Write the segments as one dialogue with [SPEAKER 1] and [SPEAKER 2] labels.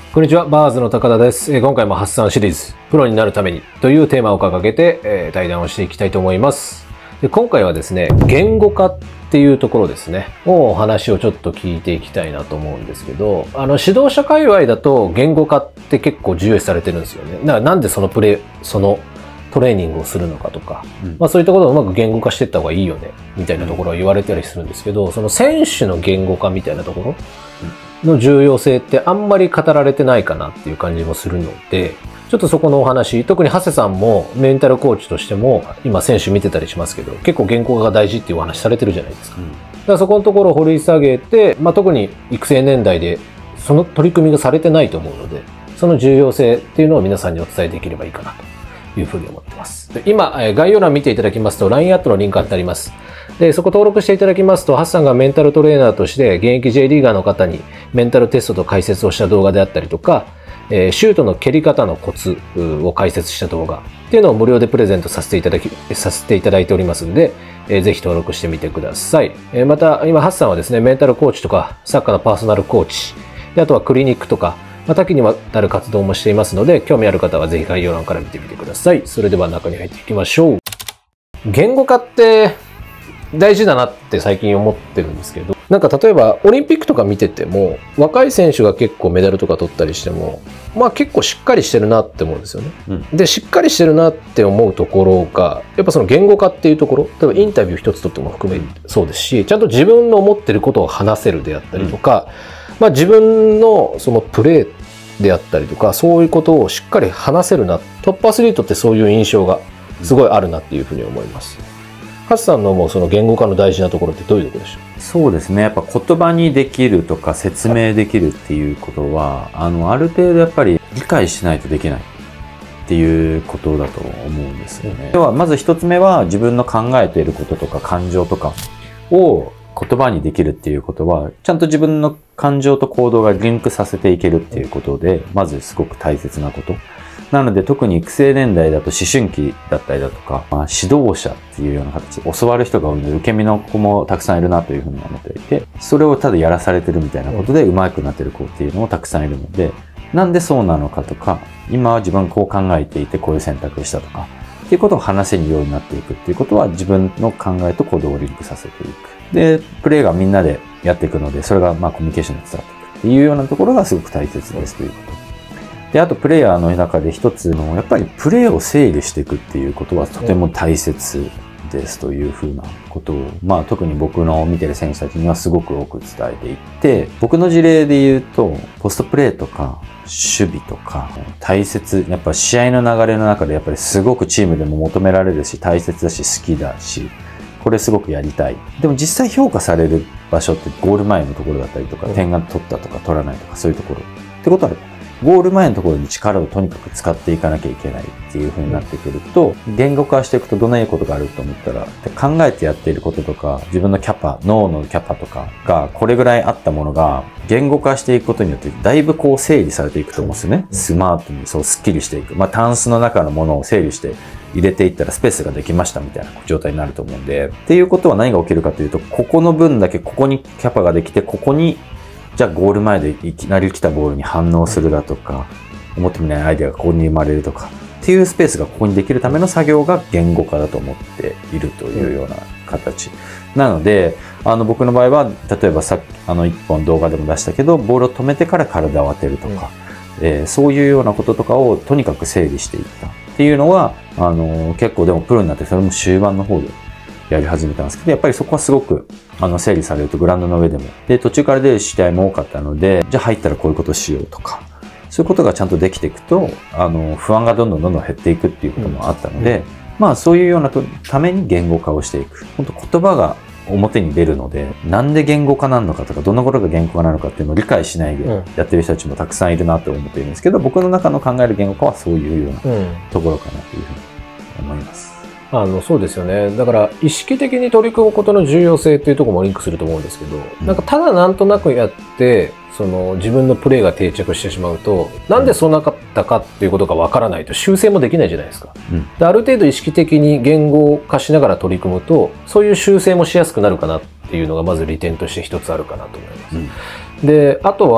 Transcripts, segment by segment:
[SPEAKER 1] こんにちは、バーズの高田です。今回も発散シリーズ、プロになるためにというテーマを掲げて、対談をしていきたいと思います。で、今回はですね、言語化っていうところですね、お話をちょっと聞いていきたいなと思うんですけど、指導者界隈だと言語化って結構重要視されてるんですよね。だからなんでそのトレーニングをするのかとか、そういったことをうまく言語化していった方がいいよね、みたいなところは言われたりするんですけど、その選手の言語化みたいなところ、の重要性ってあんまり語られてないかなっていう感じもするので、ちょっとそこのお話、特に長谷さんもメンタルコーチとしても今選手見てたりしますけど、結構言語化が大事っていうお話されてるじゃないですか。だからそこのところを掘り下げて、特に育成年代でその取り組みがされてないと思うので、その重要性っていうのを皆さんにお伝えできればいいかなというふうに思ってます。で今、概要欄見ていただきますと LINE アットのリンク貼ってあります。で、そこ登録していただきますと、ハッサンがメンタルトレーナーとして現役 J リーガーの方にメンタルテストと解説をした動画であったりとか、シュートの蹴り方のコツを解説した動画っていうのを無料でプレゼントさせていただいておりますので、ぜひ登録してみてください。また、今、ハッサンはですね、メンタルコーチとか、サッカーのパーソナルコーチ、であとはクリニックとか、多岐にわたる活動もしていますので、興味ある方はぜひ概要欄から見てみてください。それでは中に入っていきましょう。言語化って、大事だなって最近思ってるんですけど、なんか例えばオリンピックとか見てても、若い選手が結構メダルとか取ったりしても、結構しっかりしてるなって思うんですよね。で、しっかりしてるなって思うところが、やっぱその言語化っていうところ、例えばインタビュー一つとっても含めそうですし、ちゃんと自分の思ってることを話せるであったりとか、自分のそのプレーであったりとか、そういうことをしっかり話せるな。トップアスリートってそういう印象がすごいあるなっていうふうに思います。ハツさんのもうその言語化の大事なところってどういうところでしょう？
[SPEAKER 2] そうですね。やっぱ言葉にできるとか説明できるっていうことは、ある程度やっぱり理解しないとできないっていうことだと思うんですよね。では、まず一つ目は自分の考えていることとか感情とかを言葉にできるっていうことは、ちゃんと自分の感情と行動がリンクさせていけるっていうことで、まずすごく大切なこと。なので特に育成年代だと思春期だったりだとか、指導者っていうような形で教わる人が多いので、受け身の子もたくさんいるなというふうに思っていて、それをただやらされてるみたいなことで上手くなってる子っていうのもたくさんいるので、なんでそうなのかとか、今は自分こう考えていてこういう選択をしたとか、っていうことを話せるようになっていくっていうことは自分の考えと行動をリンクさせていく。で、プレーがみんなでやっていくので、それがコミュニケーションに伝わっていくっていうようなところがすごく大切ですということ。で、あとプレイヤーの中で一つの、やっぱりプレーを整理していくっていうことはとても大切ですというふうなことを、特に僕の見てる選手たちにはすごく多く伝えていって、僕の事例で言うと、ポストプレーとか、守備とか、大切、やっぱ試合の流れの中でやっぱりすごくチームでも求められるし、大切だし、好きだし、これすごくやりたい。でも実際評価される場所ってゴール前のところだったりとか、点が取ったとか取らないとかそういうところ。ってことは、ゴール前のところに力をとにかく使っていかなきゃいけないっていう風になってくると、言語化していくとどんないいことがあると思ったら、考えてやっていることとか、自分のキャパ、脳のキャパとかがこれぐらいあったものが、言語化していくことによって、だいぶ整理されていくと思うんですよね。スマートにスッキリしていく。タンスの中のものを整理して入れていったらスペースができましたみたいな状態になると思うんで。っていうことは何が起きるかというと、ここの分だけここにキャパができて、ここにじゃあゴール前でいきなり来たボールに反応するだとか、思ってもないアイデアがここに生まれるとか、っていうスペースがここにできるための作業が言語化だと思っているというような形。なので、僕の場合は、例えばさっき一本動画でも出したけど、ボールを止めてから体を当てるとか、そういうようなこととかをとにかく整理していったっていうのは、結構でもプロになってそれも終盤の方でやり始めたんですけど、やっぱりそこはすごく整理されるとグラウンドの上でも。で、途中から出る試合も多かったので、じゃあ入ったらこういうことをしようとか、そういうことがちゃんとできていくと、不安がどんどん減っていくっていうこともあったので、そういうようなために言語化をしていく。本当言葉が表に出るので、なんで言語化なのかとか、どんなことが言語化なのかっていうのを理解しないでやってる人たちもたくさんいるなと思っているんですけど、僕の中の考える言語化はそういうようなところかなというふうに思います。
[SPEAKER 1] そうですよね。だから意識的に取り組むことの重要性っていうところもリンクすると思うんですけど、ただなんとなくやって、自分のプレーが定着してしまうと、なんでそうなかったかっていうことがわからないと修正もできないじゃないですか。である程度意識的に言語化しながら取り組むと、そういう修正もしやすくなるかなっていうのがまず利点として一つあるかなと思います。で、あとは、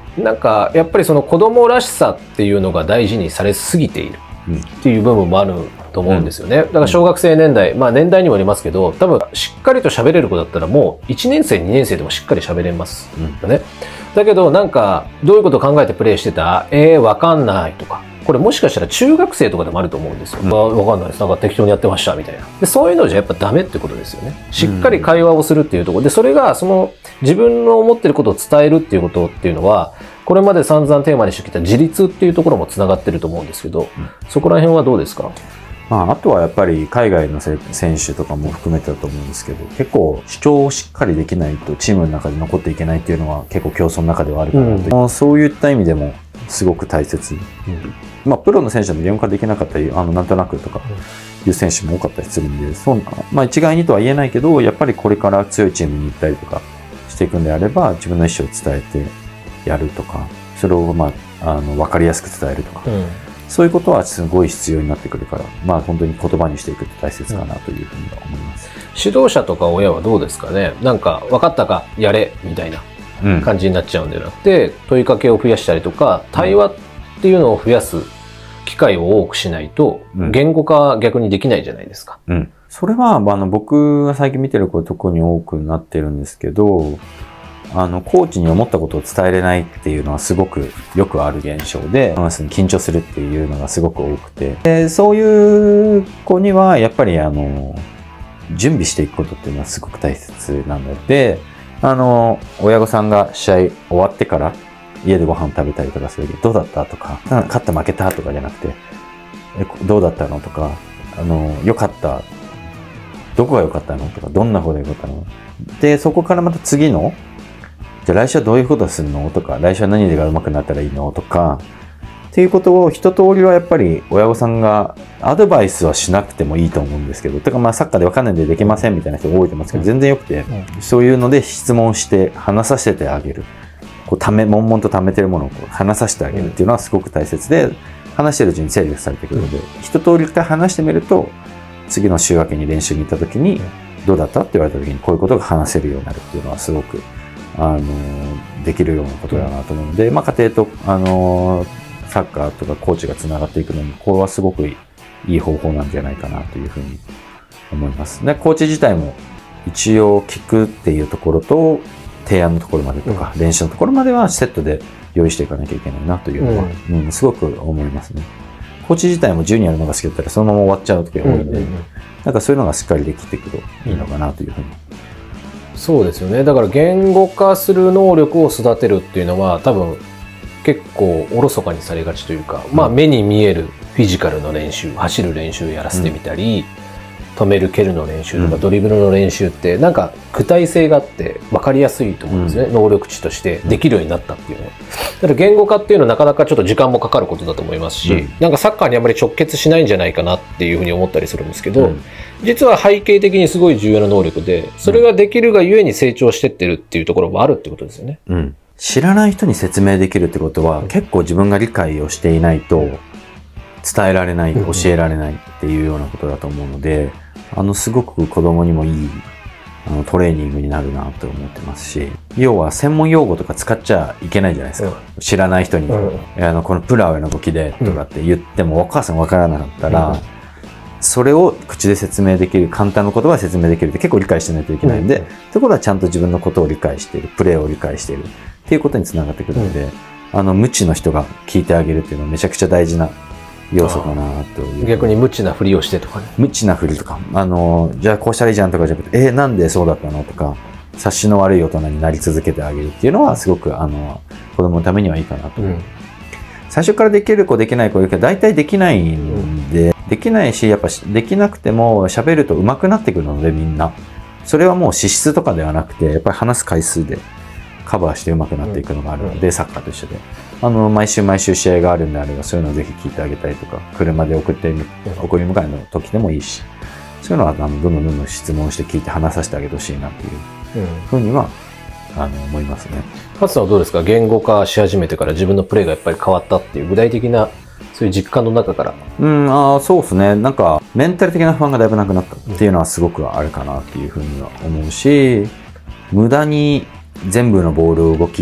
[SPEAKER 1] なんかやっぱりその子供らしさっていうのが大事にされすぎているっていう部分もあると思うんですよね。だから小学生年代、まあ年代にもよりますけど、多分しっかりと喋れる子だったらもう1年生2年生でもしっかり喋れますよね。だけどなんかどういうことを考えてプレイしてた、わかんないとか、これもしかしたら中学生とかでもあると思うんですよ。わかんないです。なんか適当にやってましたみたいな。で、そういうのじゃやっぱダメってことですよね。しっかり会話をするっていうところで、それがその自分の思ってることを伝えるっていうことっていうのは、これまで散々テーマにしてきた自立っていうところもつながってると思うんですけど、そこら辺はどうですか？
[SPEAKER 2] まあ、あとはやっぱり海外の選手とかも含めてだと思うんですけど、結構主張をしっかりできないとチームの中で残っていけないっていうのは結構競争の中ではあるかなと、そういった意味でもすごく大切。まあ、プロの選手でも言語化できなかったり、なんとなくとかいう選手も多かったりするんで、まあ一概にとは言えないけど、やっぱりこれから強いチームに行ったりとかしていくんであれば、自分の意思を伝えてやるとか、それをまあ、わかりやすく伝えるとか、そういうことはすごい必要になってくるから、まあ本当に言葉にしていくって大切かなというふうには思います。
[SPEAKER 1] 指導者とか親はどうですかね？なんか、分かったか、やれ、みたいな感じになっちゃうんではなくて、問いかけを増やしたりとか、対話っていうのを増やす機会を多くしないと、言語化逆にできないじゃないですか。
[SPEAKER 2] それは、僕が最近見てる子特に多くなってるんですけど、コーチに思ったことを伝えれないっていうのはすごくよくある現象で、緊張するっていうのがすごく多くて、でそういう子にはやっぱり準備していくことっていうのはすごく大切なので、親御さんが試合終わってから家でご飯食べたりとかするけど、どうだったとか、勝った負けたとかじゃなくて、どうだったのとか、良かった、どこが良かったのとか、どんな方が良かったので、そこからまた次の、じゃあ来週はどういうことをするのとか、来週は何が上手くなったらいいのとか、っていうことを一通りはやっぱり親御さんがアドバイスはしなくてもいいと思うんですけど、てかまあサッカーでわかんないんでできませんみたいな人が多いと思うんですけど、全然よくて、そういうので質問して話させてあげる。悶々と溜めてるものを話させてあげるっていうのはすごく大切で、話してるうちに整理されてくるので、一通り一回話してみると、次の週明けに練習に行った時に、どうだったって言われた時にこういうことが話せるようになるっていうのはすごく、できるようなことだなと思うので、まあ家庭と、サッカーとかコーチがつながっていくのに、これはすごくいい方法なんじゃないかなというふうに思います。で、コーチ自体も一応聞くっていうところと、提案のところまでとか、練習のところまではセットで用意していかなきゃいけないなというのは、すごく思いますね。コーチ自体も12やるのが好きだったらそのまま終わっちゃう時が多いんで、なんかそういうのがしっかりできていくといいのかなというふうに。
[SPEAKER 1] そうですよね。だから言語化する能力を育てるっていうのは多分結構おろそかにされがちというか、まあ目に見えるフィジカルの練習、走る練習やらせてみたり、止める蹴るの練習とかドリブルの練習ってなんか具体性があって分かりやすいと思うんですね、能力値としてできるようになったっていうのは。だから言語化っていうのはなかなかちょっと時間もかかることだと思いますし、なんかサッカーにあまり直結しないんじゃないかなっていうふうに思ったりするんですけど、実は背景的にすごい重要な能力で、それができるがゆえに成長してってるっていうところもあるってことですよね。
[SPEAKER 2] 知らない人に説明できるってことは、結構自分が理解をしていないと伝えられない、教えられないっていうようなことだと思うので、すごく子供にもいいトレーニングになるなと思ってますし、要は専門用語とか使っちゃいけないじゃないですか。知らない人に、このプラウェの動きでとかって言ってもお母さんわからなかったら、それを口で説明できる、簡単な言葉で説明できるって結構理解してないといけないんで、ってことはちゃんと自分のことを理解している、プレーを理解しているっていうことにつながってくるので、無知の人が聞いてあげるっていうのはめちゃくちゃ大事な要素かなという。
[SPEAKER 1] 逆に無知なふりをしてとかね。
[SPEAKER 2] 無知なふりとか、じゃあこうしたらいいじゃんとかじゃなくて、なんでそうだったのとか、察しの悪い大人になり続けてあげるっていうのはすごく子供のためにはいいかなと思う。最初からできる子できない子いるけど、大体できないんで、できないし、やっぱできなくても喋ると上手くなってくるのでみんな。それはもう資質とかではなくて、やっぱり話す回数でカバーして上手くなっていくのがあるので、サッカーと一緒で。毎週毎週試合があるんであれば、そういうのをぜひ聞いてあげたりとか、車で送り迎えの時でもいいし、そういうのはどんどん質問して聞いて話させてあげてほしいなっていうふうには、思いますね。
[SPEAKER 1] 勝さんはどうですか？言語化し始めてから自分のプレーがやっぱり変わったっていう具体的なそういう実感の中から。
[SPEAKER 2] そうですね。なんかメンタル的な不安がだいぶなくなったっていうのはすごくあるかなっていうふうには思うし、無駄に全部のボール動き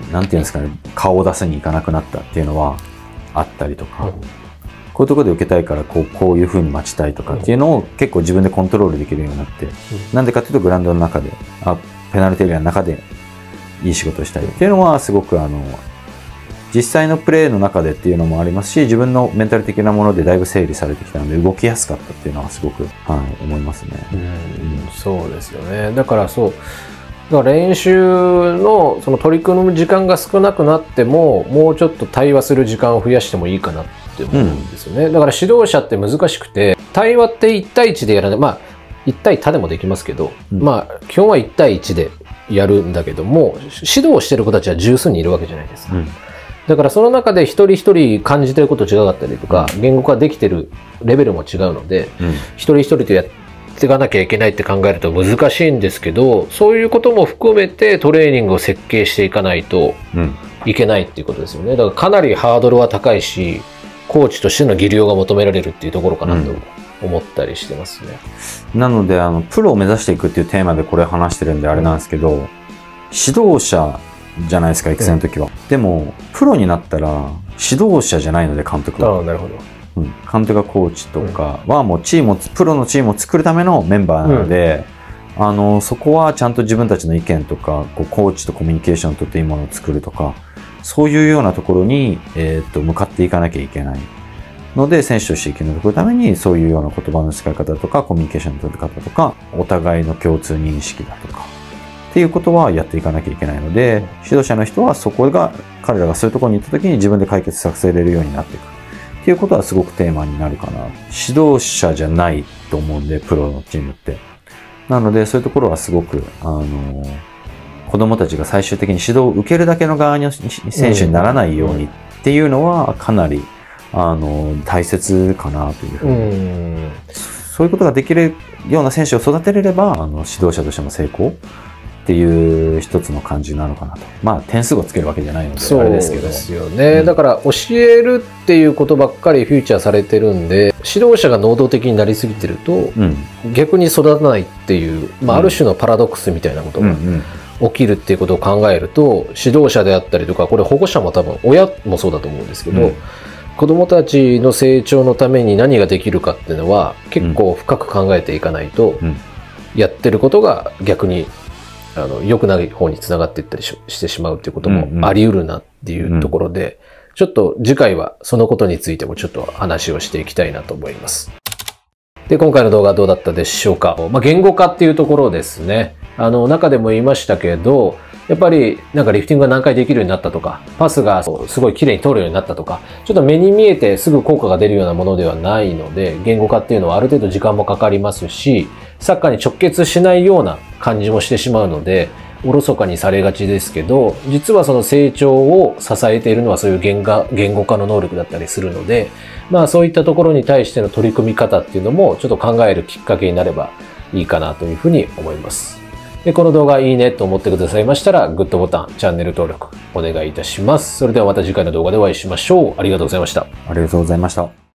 [SPEAKER 2] なんていうんですかね、顔を出すに行かなくなったっていうのはあったりとか、こういうところで受けたいからこういう風に待ちたいとかっていうのを結構自分でコントロールできるようになって、なんでかっていうとグラウンドの中で、ペナルティエリアの中でいい仕事をしたりっていうのはすごく実際のプレーの中でっていうのもありますし、自分のメンタル的なものでだいぶ整理されてきたので動きやすかったっていうのはすごく、思いますね。
[SPEAKER 1] そうですよね。だから練習のその取り組む時間が少なくなっても、もうちょっと対話する時間を増やしてもいいかなって思うんですよね。だから指導者って難しくて、対話って1対1でやらない。1対多でもできますけど、基本は1対1でやるんだけども、指導してる子たちは十数人いるわけじゃないですか。だからその中で一人一人感じてること違かったりとか、言語化できてるレベルも違うので、一人一人とやっていかなきゃいけないって考えると難しいんですけど、そういうことも含めてトレーニングを設計していかないといけないっていうことですよね。だからかなりハードルは高いし、コーチとしての技量が求められるっていうところかなと思ったりしてますね。
[SPEAKER 2] なのでプロを目指していくっていうテーマでこれ話してるんであれなんですけど、指導者じゃないですか、育成の時は。でもプロになったら指導者じゃないので、監督は。
[SPEAKER 1] なるほど。
[SPEAKER 2] 監督がコーチとかはもうプロのチームを作るためのメンバーなので、そこはちゃんと自分たちの意見とか、コーチとコミュニケーションをとっていいものを作るとか、そういうようなところに、向かっていかなきゃいけないので、選手として生き抜くためにそういうような言葉の使い方とか、コミュニケーションの取り方とか、お互いの共通認識だとかっていうことはやっていかなきゃいけないので、指導者の人は彼らがそういうところに行った時に自分で解決させれるようになっていくっていうことはすごくテーマになるかな。指導者じゃないと思うんで、プロのチームって。なので、そういうところはすごく、子供たちが最終的に指導を受けるだけの側の選手にならないようにっていうのはかなり、大切かなというふうに。そういうことができるような選手を育てれれば、指導者としても成功っていう一つの感じなのかなと。点数をつけるわけじゃないので、あれですけど。
[SPEAKER 1] そうですよね。だから、教えるっていうことばっかりフューチャーされてるんで、指導者が能動的になりすぎてると、逆に育たないっていう、ある種のパラドックスみたいなことが起きるっていうことを考えると、指導者であったりとか、これ保護者も多分、親もそうだと思うんですけど、子供たちの成長のために何ができるかっていうのは、結構深く考えていかないと、やってることが逆に良くない方に繋がっていったりしてしまうっていうこともあり得るなっていうところで、ちょっと次回はそのことについてもちょっと話をしていきたいなと思います。で、今回の動画はどうだったでしょうか。言語化っていうところですね。中でも言いましたけど、やっぱりなんかリフティングが何回できるようになったとか、パスがすごい綺麗に通るようになったとか、ちょっと目に見えてすぐ効果が出るようなものではないので、言語化っていうのはある程度時間もかかりますし、サッカーに直結しないような感じもしてしまうので、おろそかにされがちですけど、実はその成長を支えているのはそういう言語化の能力だったりするので、そういったところに対しての取り組み方っていうのもちょっと考えるきっかけになればいいかなというふうに思います。で、この動画いいねと思ってくださいましたら、グッドボタン、チャンネル登録お願いいたします。それではまた次回の動画でお会いしましょう。ありがとうございました。
[SPEAKER 2] ありがとうございました。